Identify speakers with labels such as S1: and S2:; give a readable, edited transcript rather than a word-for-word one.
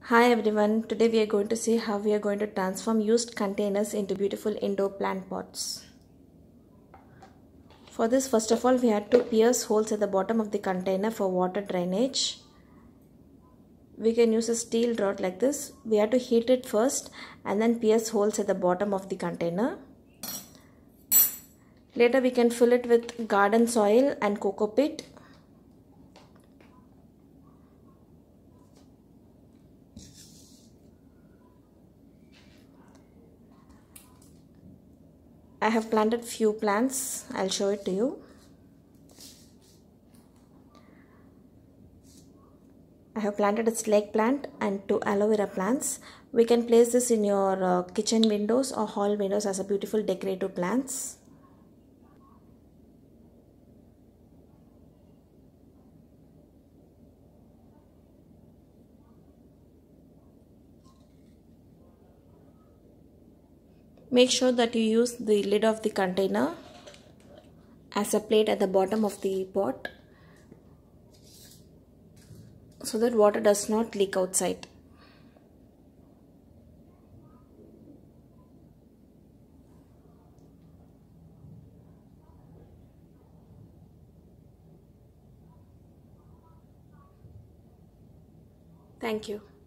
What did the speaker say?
S1: Hi everyone, today we are going to see how we are going to transform used containers into beautiful indoor plant pots. For this, first of all, we had to pierce holes at the bottom of the container for water drainage. We can use a steel rod like this. We have to heat it first and then pierce holes at the bottom of the container. Later we can fill it with garden soil and coco peat. I have planted few plants. I'll show it to you. I have planted a snake plant and two aloe vera plants. We can place this in your kitchen windows or hall windows as a beautiful decorative plants. Make sure that you use the lid of the container as a plate at the bottom of the pot so that water does not leak outside. Thank you.